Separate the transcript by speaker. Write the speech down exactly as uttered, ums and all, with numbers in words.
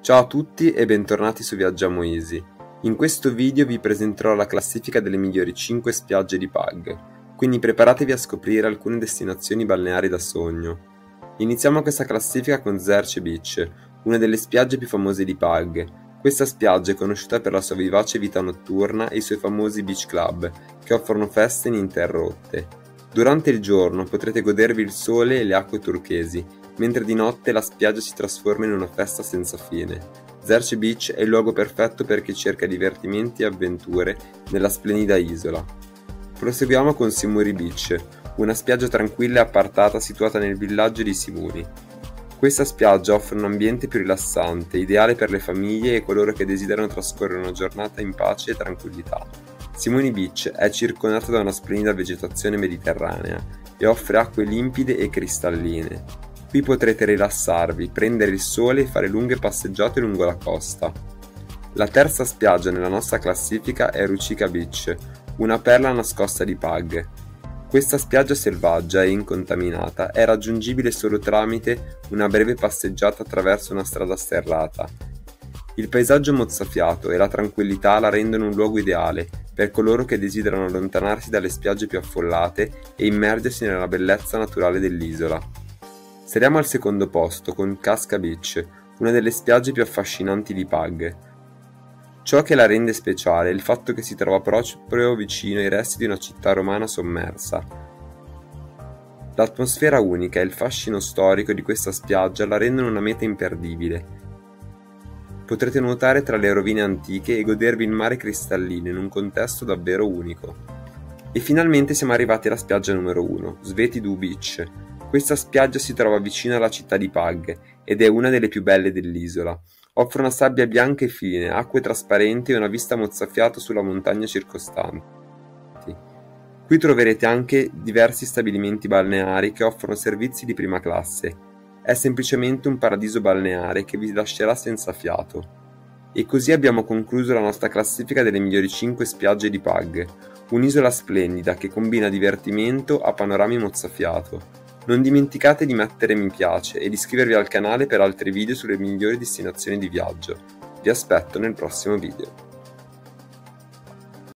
Speaker 1: Ciao a tutti e bentornati su Viaggiamo Easy. In questo video vi presenterò la classifica delle migliori cinque spiagge di Pag, quindi preparatevi a scoprire alcune destinazioni balneari da sogno. Iniziamo questa classifica con Zerce Beach, una delle spiagge più famose di Pag. Questa spiaggia è conosciuta per la sua vivace vita notturna e i suoi famosi beach club, che offrono feste ininterrotte. Durante il giorno potrete godervi il sole e le acque turchesi, mentre di notte la spiaggia si trasforma in una festa senza fine. Zerce Beach è il luogo perfetto per chi cerca divertimenti e avventure nella splendida isola. Proseguiamo con Simuri Beach, una spiaggia tranquilla e appartata situata nel villaggio di Simuri. Questa spiaggia offre un ambiente più rilassante, ideale per le famiglie e coloro che desiderano trascorrere una giornata in pace e tranquillità. Simuri Beach è circondata da una splendida vegetazione mediterranea e offre acque limpide e cristalline. Qui potrete rilassarvi, prendere il sole e fare lunghe passeggiate lungo la costa. La terza spiaggia nella nostra classifica è Rucica Beach, una perla nascosta di Pag. Questa spiaggia selvaggia e incontaminata è raggiungibile solo tramite una breve passeggiata attraverso una strada sterrata. Il paesaggio mozzafiato e la tranquillità la rendono un luogo ideale per coloro che desiderano allontanarsi dalle spiagge più affollate e immergersi nella bellezza naturale dell'isola. Saliamo al secondo posto con Casca Beach, una delle spiagge più affascinanti di Pag. Ciò che la rende speciale è il fatto che si trova proprio vicino ai resti di una città romana sommersa. L'atmosfera unica e il fascino storico di questa spiaggia la rendono una meta imperdibile. Potrete nuotare tra le rovine antiche e godervi il mare cristallino in un contesto davvero unico. E finalmente siamo arrivati alla spiaggia numero uno, Svetidu Beach. Questa spiaggia si trova vicino alla città di Pag ed è una delle più belle dell'isola. Offre una sabbia bianca e fine, acque trasparenti e una vista mozzafiato sulla montagna circostante. Qui troverete anche diversi stabilimenti balneari che offrono servizi di prima classe. È semplicemente un paradiso balneare che vi lascerà senza fiato. E così abbiamo concluso la nostra classifica delle migliori cinque spiagge di Pag, un'isola splendida che combina divertimento a panorami mozzafiato. Non dimenticate di mettere mi piace e di iscrivervi al canale per altri video sulle migliori destinazioni di viaggio. Vi aspetto nel prossimo video.